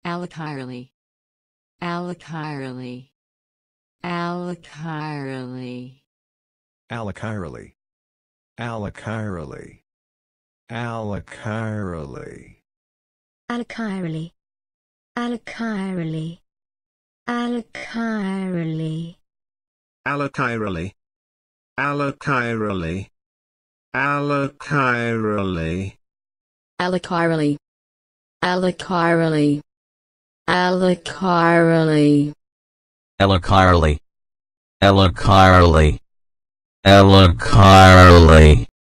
allochirally, allochirally, allochirally, allochirally, allochirally, allochirally, allochirally, allochirally, allochirally, allochirally, allochirally, allochirally, allochirally, allochirally, allochirally, allochirally, allochirally, allochirally.